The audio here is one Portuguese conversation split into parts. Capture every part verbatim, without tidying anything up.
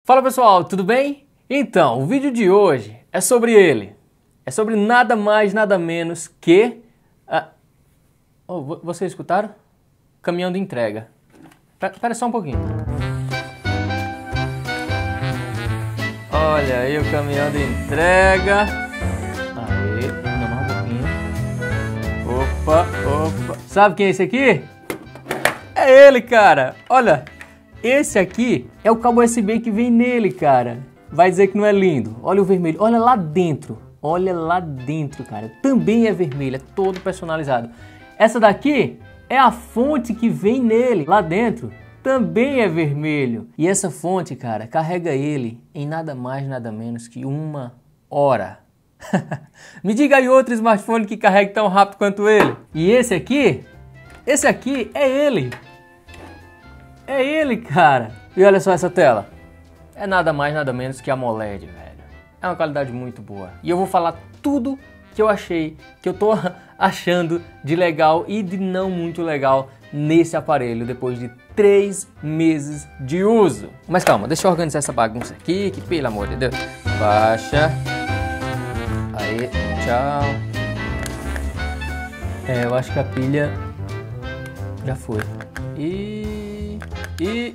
Fala pessoal, tudo bem? Então, o vídeo de hoje é sobre ele. É sobre nada mais, nada menos que... Ah, oh, vocês escutaram? Caminhão de entrega. Espera só um pouquinho. Olha aí o caminhão de entrega. Aí, não, mais um pouquinho. Opa, opa. Sabe quem é esse aqui? É ele, cara. Olha, esse aqui é o cabo U S B que vem nele, cara. Vai dizer que não é lindo. Olha o vermelho. Olha lá dentro. Olha lá dentro, cara. Também é vermelho, é todo personalizado. Essa daqui é a fonte que vem nele. Lá dentro também é vermelho. E essa fonte, cara, carrega ele em nada mais, nada menos que uma hora. Me diga aí outro smartphone que carrega tão rápido quanto ele. E esse aqui, esse aqui é ele. É ele, cara. E olha só essa tela. É nada mais, nada menos que a AMOLED, velho. É uma qualidade muito boa. E eu vou falar tudo que eu achei, que eu tô achando de legal e de não muito legal nesse aparelho depois de três meses de uso. Mas calma, deixa eu organizar essa bagunça aqui, que pelo amor de Deus. Baixa. Aí, tchau. É, eu acho que a pilha já foi. E... E...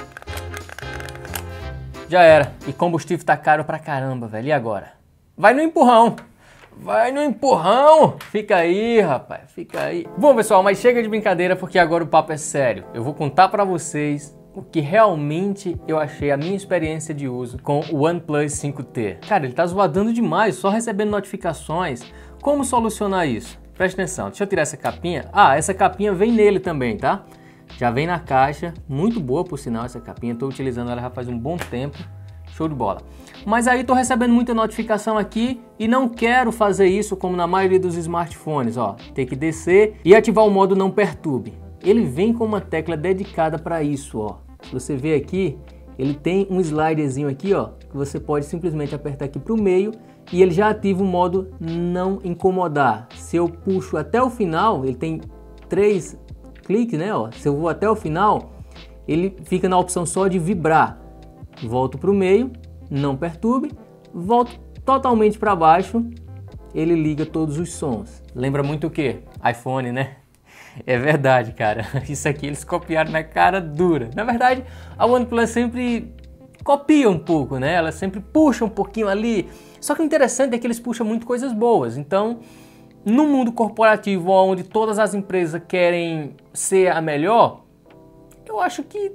Já era. E combustível tá caro pra caramba, velho. E agora? Vai no empurrão. Vai no empurrão. Fica aí, rapaz. Fica aí. Bom, pessoal, mas chega de brincadeira porque agora o papo é sério. Eu vou contar pra vocês o que realmente eu achei, a minha experiência de uso com o OnePlus cinco T. Cara, ele tá zoadando demais, só recebendo notificações. Como solucionar isso? Presta atenção. Deixa eu tirar essa capinha. Ah, essa capinha vem nele também, tá? Já vem na caixa, muito boa por sinal essa capinha, estou utilizando ela já faz um bom tempo, show de bola. Mas aí estou recebendo muita notificação aqui e não quero fazer isso como na maioria dos smartphones, ó. Tem que descer e ativar o modo não perturbe. Ele vem com uma tecla dedicada para isso, ó. Se você ver aqui, ele tem um sliderzinho aqui, ó, que você pode simplesmente apertar aqui para o meio e ele já ativa o modo não incomodar. Se eu puxo até o final, ele tem três clique, né? Ó, se eu vou até o final, ele fica na opção só de vibrar. Volto para o meio, não perturbe, volto totalmente para baixo, ele liga todos os sons. Lembra muito o que? iPhone, né? É verdade, cara. Isso aqui eles copiaram na cara dura. Na verdade, a OnePlus sempre copia um pouco, né? Ela sempre puxa um pouquinho ali. Só que o interessante é que eles puxam muito coisas boas. Então, no mundo corporativo, onde todas as empresas querem ser a melhor, eu acho que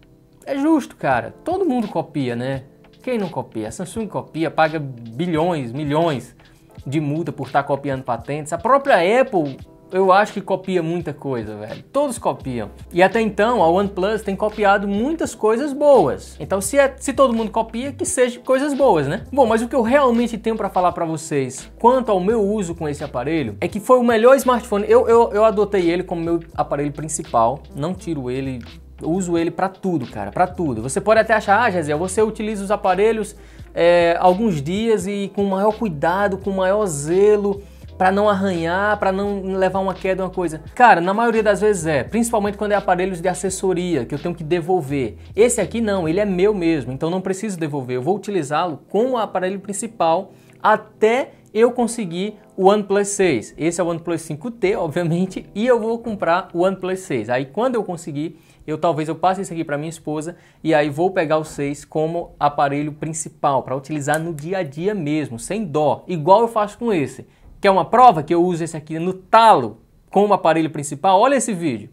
é justo, cara. Todo mundo copia, né? Quem não copia? A Samsung copia, paga bilhões, milhões de multa por estar copiando patentes. A própria Apple, eu acho que copia muita coisa, velho. Todos copiam. E até então, a OnePlus tem copiado muitas coisas boas. Então, se, é, se todo mundo copia, que seja coisas boas, né? Bom, mas o que eu realmente tenho para falar para vocês quanto ao meu uso com esse aparelho é que foi o melhor smartphone. Eu, eu, eu adotei ele como meu aparelho principal. Não tiro ele, eu uso ele para tudo, cara, para tudo. Você pode até achar, ah, Gesiel, você utiliza os aparelhos é, alguns dias e com maior cuidado, com maior zelo, para não arranhar, para não levar uma queda, uma coisa. Cara, na maioria das vezes é, principalmente quando é aparelhos de assessoria, que eu tenho que devolver. Esse aqui não, ele é meu mesmo, então não preciso devolver. Eu vou utilizá-lo com o aparelho principal até eu conseguir o OnePlus seis. Esse é o OnePlus cinco T, obviamente, e eu vou comprar o OnePlus seis. Aí quando eu conseguir, eu talvez eu passe isso aqui para minha esposa e aí vou pegar o seis como aparelho principal, para utilizar no dia a dia mesmo, sem dó, igual eu faço com esse. Quer uma prova que eu uso esse aqui no talo como aparelho principal? Olha esse vídeo.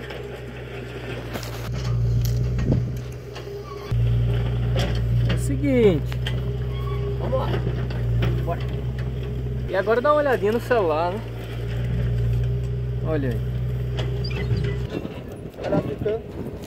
É o seguinte. Vamos lá. Bora. E agora dá uma olhadinha no celular, né? Olha aí. Ela aplicando.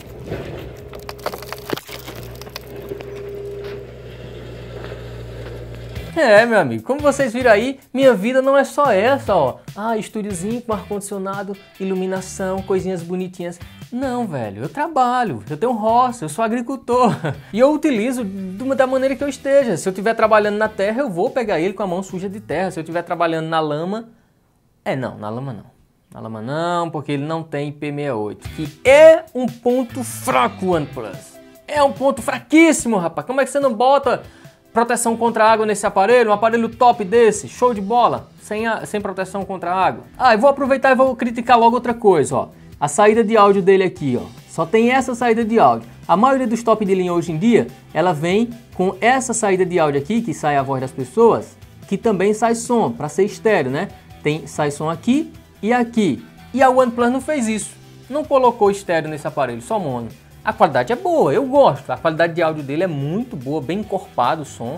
É, meu amigo, como vocês viram aí, minha vida não é só essa, ó. Ah, estúdiozinho com ar-condicionado, iluminação, coisinhas bonitinhas. Não, velho, eu trabalho, eu tenho roça, eu sou agricultor. E eu utilizo da maneira que eu esteja. Se eu estiver trabalhando na terra, eu vou pegar ele com a mão suja de terra. Se eu estiver trabalhando na lama... É, não, na lama não. Na lama não, porque ele não tem I P sessenta e oito, que é um ponto fraco OnePlus. É um ponto fraquíssimo, rapaz. Como é que você não bota proteção contra a água nesse aparelho? Um aparelho top desse, show de bola, sem, a, sem proteção contra a água. Ah, eu vou aproveitar e vou criticar logo outra coisa, ó. A saída de áudio dele aqui, ó. Só tem essa saída de áudio. A maioria dos top de linha hoje em dia, ela vem com essa saída de áudio aqui, que sai a voz das pessoas, que também sai som, para ser estéreo, né? Tem, sai som aqui e aqui. E a OnePlus não fez isso. Não colocou estéreo nesse aparelho, só mono. A qualidade é boa, eu gosto. A qualidade de áudio dele é muito boa, bem encorpado o som,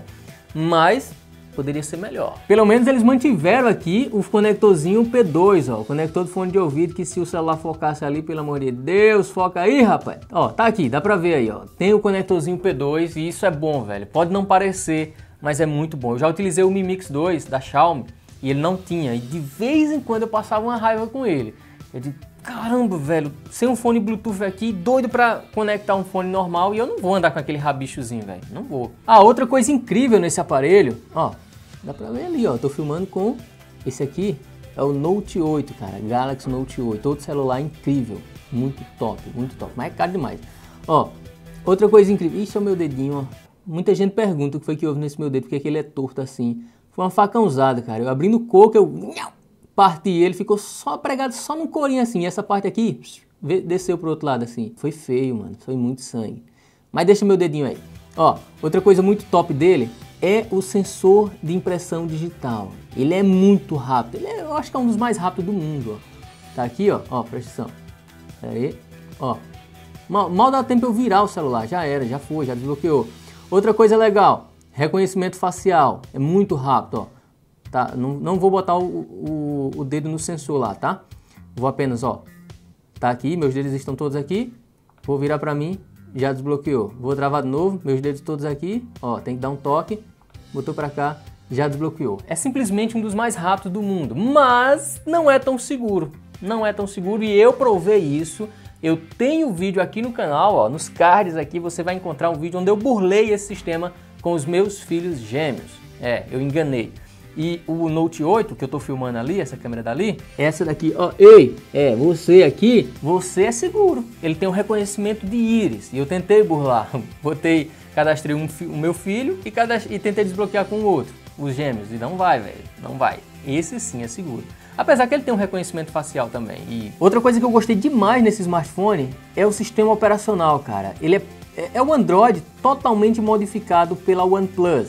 mas poderia ser melhor. Pelo menos eles mantiveram aqui o conectorzinho P dois, ó, o conector do fone de ouvido, que se o celular focasse ali, pelo amor de Deus, foca aí, rapaz. Ó, tá aqui, dá pra ver aí, ó. Tem o conectorzinho P dois e isso é bom, velho. Pode não parecer, mas é muito bom. Eu já utilizei o Mi Mix dois da Xiaomi e ele não tinha, e de vez em quando eu passava uma raiva com ele. Eu digo, caramba, velho, sem um fone Bluetooth aqui, doido pra conectar um fone normal, e eu não vou andar com aquele rabichozinho, velho, não vou. Ah, outra coisa incrível nesse aparelho, ó, dá pra ver ali, ó, tô filmando com esse aqui, é o Note oito, cara, Galaxy Note oito, outro celular incrível, muito top, muito top, mas é caro demais. Ó, outra coisa incrível, isso é o meu dedinho, ó, muita gente pergunta o que foi que houve nesse meu dedo, porque que ele é torto assim. Foi uma faca usada, cara, eu abrindo o coco, eu parti ele, ficou só pregado só num corinho assim, e essa parte aqui desceu pro outro lado assim. Foi feio, mano, foi muito sangue. Mas deixa meu dedinho aí. Ó, outra coisa muito top dele é o sensor de impressão digital. Ele é muito rápido, ele é, eu acho que é um dos mais rápidos do mundo, ó. Tá aqui, ó, ó, presta atenção. Aí, ó. Mal, mal dá tempo eu virar o celular, já era, já foi, já desbloqueou. Outra coisa legal, reconhecimento facial, é muito rápido, ó. Tá? Não, não vou botar o, o, o dedo no sensor lá, tá? Vou apenas, ó, tá aqui, meus dedos estão todos aqui, vou virar pra mim, já desbloqueou. Vou travar de novo, meus dedos todos aqui, ó, tem que dar um toque, botou pra cá, já desbloqueou. É simplesmente um dos mais rápidos do mundo, mas não é tão seguro, não é tão seguro, e eu provei isso. Eu tenho vídeo aqui no canal, ó, nos cards aqui você vai encontrar um vídeo onde eu burlei esse sistema com os meus filhos gêmeos. É, eu enganei. E o Note oito, que eu tô filmando ali, essa câmera dali, essa daqui, ó, ei, é, você aqui, você é seguro. Ele tem um reconhecimento de íris, e eu tentei burlar. Botei, cadastrei um, o meu filho e, cadastrei, e tentei desbloquear com o outro, os gêmeos, e não vai, velho, não vai. Esse sim é seguro. Apesar que ele tem um reconhecimento facial também. E outra coisa que eu gostei demais nesse smartphone é o sistema operacional, cara. Ele é, é o Android totalmente modificado pela OnePlus.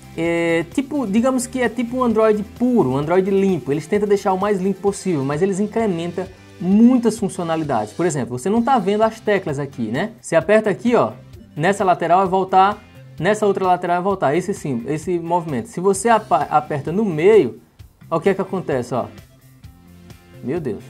É, tipo, digamos que é tipo um Android puro, um Android limpo. Eles tentam deixar o mais limpo possível, mas eles incrementam muitas funcionalidades. Por exemplo, você não está vendo as teclas aqui, né? Você aperta aqui, ó, nessa lateral vai voltar, nessa outra lateral vai voltar, esse sim, esse movimento. Se você aperta no meio, ó, o que é que acontece, ó? Meu Deus.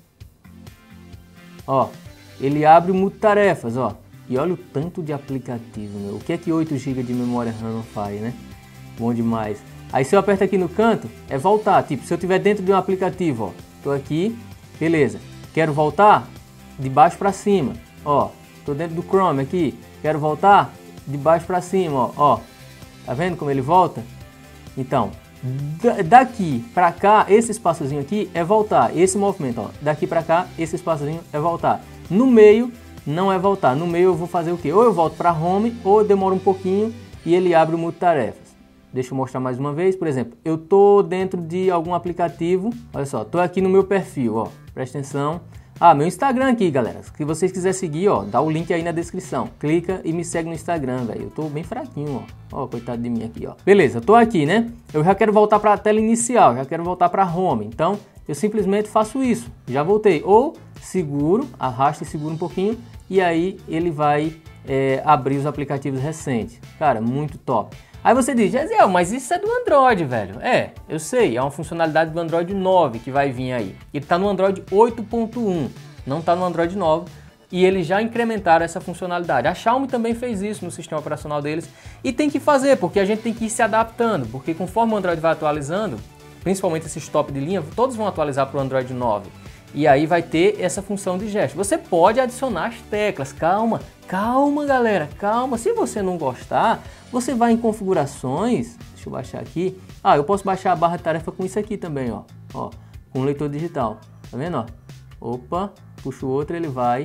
Ó, ele abre o multitarefas, ó. E olha o tanto de aplicativo, meu. O que é que oito gigas de memória RAM faz, né? Bom demais. Aí se eu aperto aqui no canto, é voltar. Tipo, se eu estiver dentro de um aplicativo, ó. Tô aqui, beleza. Quero voltar de baixo para cima, ó. Tô dentro do Chrome aqui. Quero voltar de baixo para cima, ó. Ó. Tá vendo como ele volta? Então, daqui para cá, esse espaçozinho aqui é voltar. Esse movimento, ó. Daqui para cá, esse espaçozinho é voltar. No meio, não é voltar. No meio eu vou fazer o quê? Ou eu volto para Home, ou eu demoro um pouquinho e ele abre o multitarefas. Deixa eu mostrar mais uma vez, por exemplo, eu tô dentro de algum aplicativo, olha só, tô aqui no meu perfil, ó, presta atenção. Ah, meu Instagram aqui, galera, se vocês quiserem seguir, ó, dá o link aí na descrição, clica e me segue no Instagram, velho, eu tô bem fraquinho, ó, ó, coitado de mim aqui, ó. Beleza, tô aqui, né, eu já quero voltar para a tela inicial, já quero voltar para Home, então eu simplesmente faço isso, já voltei, ou seguro, arrasto e seguro um pouquinho, e aí ele vai é, abrir os aplicativos recentes, cara, muito top. Aí você diz, Gesiel, mas isso é do Android, velho. É, eu sei, é uma funcionalidade do Android nove que vai vir aí. Ele está no Android oito ponto um, não está no Android nove. E eles já incrementaram essa funcionalidade. A Xiaomi também fez isso no sistema operacional deles. E tem que fazer, porque a gente tem que ir se adaptando. Porque conforme o Android vai atualizando, principalmente esses top de linha, todos vão atualizar para o Android nove. E aí vai ter essa função de gesto. Você pode adicionar as teclas, calma, calma galera, calma. Se você não gostar, você vai em configurações, deixa eu baixar aqui. Ah, eu posso baixar a barra de tarefa com isso aqui também, ó, ó, com o leitor digital, tá vendo, ó? Opa, puxo o outro, ele vai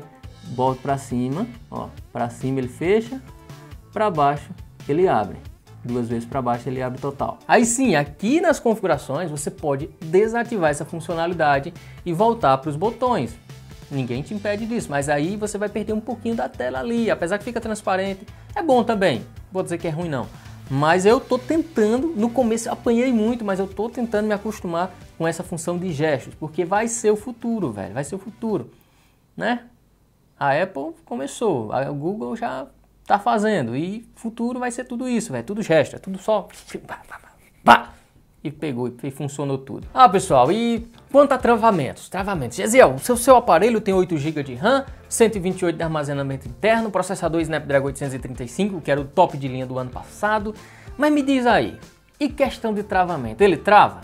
boto para cima, ó, para cima ele fecha, para baixo ele abre. Duas vezes para baixo ele abre total. Aí sim, aqui nas configurações você pode desativar essa funcionalidade e voltar para os botões. Ninguém te impede disso, mas aí você vai perder um pouquinho da tela ali, apesar que fica transparente. É bom também, vou dizer que é ruim não. Mas eu tô tentando, no começo eu apanhei muito, mas eu tô tentando me acostumar com essa função de gestos, porque vai ser o futuro, velho, vai ser o futuro, né? A Apple começou, a Google já tá fazendo, e futuro vai ser tudo isso, velho, tudo gesto, é tudo só... E pegou e funcionou tudo. Ah, pessoal, e quanto a travamentos? Travamentos. Gesiel, o seu, seu aparelho tem oito gigas de RAM, cento e vinte e oito de armazenamento interno, processador Snapdragon oitocentos e trinta e cinco, que era o top de linha do ano passado. Mas me diz aí, e questão de travamento? Ele trava?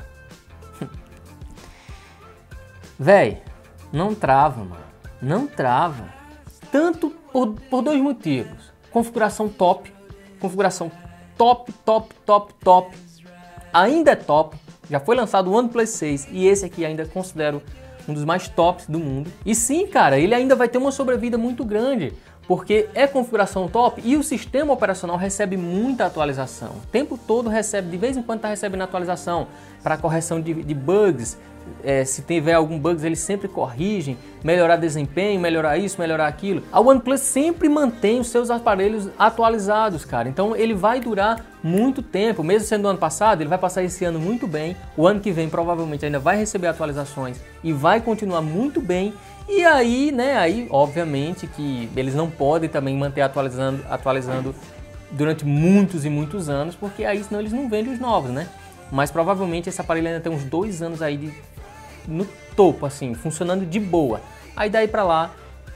Véi, não trava, mano. Não trava. Tanto por, por dois motivos. Configuração top. Configuração top, top, top, top. Ainda é top, já foi lançado o OnePlus seis e esse aqui ainda considero um dos mais tops do mundo. E sim, cara, ele ainda vai ter uma sobrevida muito grande, porque é configuração top e o sistema operacional recebe muita atualização. O tempo todo recebe, de vez em quando está recebendo atualização para correção de, de bugs. É, se tiver algum bugs, eles sempre corrigem, melhorar desempenho, melhorar isso, melhorar aquilo. A OnePlus sempre mantém os seus aparelhos atualizados, cara. Então ele vai durar muito tempo, mesmo sendo do ano passado, ele vai passar esse ano muito bem. O ano que vem provavelmente ainda vai receber atualizações e vai continuar muito bem. E aí, né, aí obviamente que eles não podem também manter atualizando, atualizando durante muitos e muitos anos, porque aí senão eles não vendem os novos, né? Mas provavelmente esse aparelho ainda tem uns dois anos aí de, no topo, assim, funcionando de boa. Aí daí pra lá,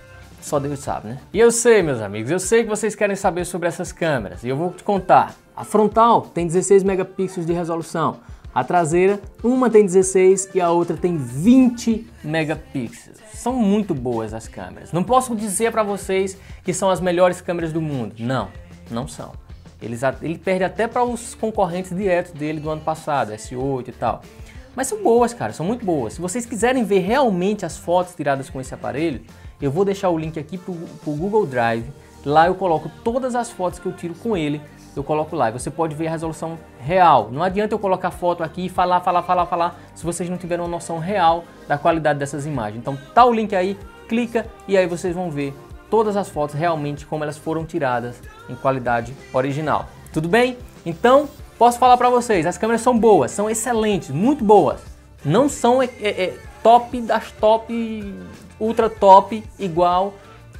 só Deus sabe, né? E eu sei, meus amigos, eu sei que vocês querem saber sobre essas câmeras. E eu vou te contar. A frontal tem dezesseis megapixels de resolução. A traseira, uma tem dezesseis e a outra tem vinte megapixels. São muito boas as câmeras. Não posso dizer pra vocês que são as melhores câmeras do mundo. Não, não são. Eles, ele perde até para os concorrentes diretos dele do ano passado, S oito e tal. Mas são boas, cara, são muito boas. Se vocês quiserem ver realmente as fotos tiradas com esse aparelho, eu vou deixar o link aqui pro, pro Google Drive. Lá eu coloco todas as fotos que eu tiro com ele, eu coloco lá. E você pode ver a resolução real. Não adianta eu colocar foto aqui e falar, falar, falar, falar, se vocês não tiverem uma noção real da qualidade dessas imagens. Então tá o link aí, clica e aí vocês vão ver todas as fotos realmente como elas foram tiradas em qualidade original. Tudo bem? Então, posso falar para vocês, as câmeras são boas, são excelentes, muito boas. Não são é, é, top das top, ultra top, igual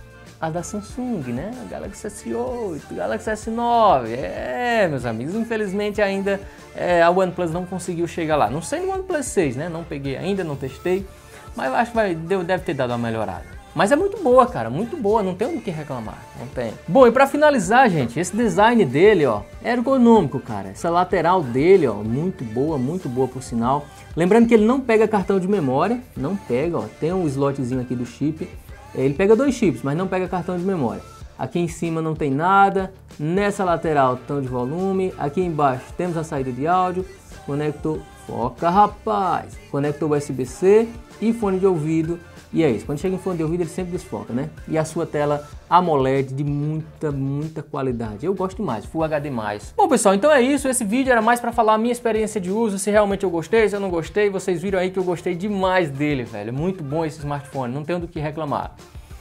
a da Samsung, né? Galaxy S oito, Galaxy S nove. É, meus amigos, infelizmente ainda é, a OnePlus não conseguiu chegar lá. Não sei no OnePlus seis, né? Não peguei ainda, não testei, mas eu acho que vai, deve ter dado uma melhorada. Mas é muito boa, cara, muito boa, não tem o que reclamar, não tem. Bom, e pra finalizar, gente, esse design dele, ó, é ergonômico, cara. Essa lateral dele, ó, muito boa, muito boa por sinal. Lembrando que ele não pega cartão de memória, não pega, ó, tem um slotzinho aqui do chip. Ele pega dois chips, mas não pega cartão de memória. Aqui em cima não tem nada, nessa lateral botão de volume, aqui embaixo temos a saída de áudio, conector, foca rapaz, conector U S B C e fone de ouvido. E é isso, quando chega em fone de ouvido ele sempre desfoca, né? E a sua tela AMOLED de muita, muita qualidade. Eu gosto demais, Full H D mais. Bom, pessoal, então é isso. Esse vídeo era mais para falar a minha experiência de uso, se realmente eu gostei, se eu não gostei. Vocês viram aí que eu gostei demais dele, velho. Muito bom esse smartphone, não tenho do que reclamar.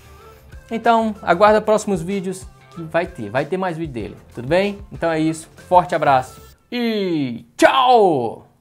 Então, aguarda próximos vídeos que vai ter, vai ter mais vídeo dele, tudo bem? Então é isso, forte abraço e tchau!